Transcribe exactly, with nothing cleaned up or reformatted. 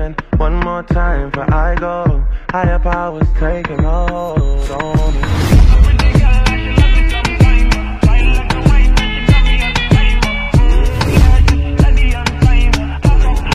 One more time for I go. Higher powers taking a hold on me.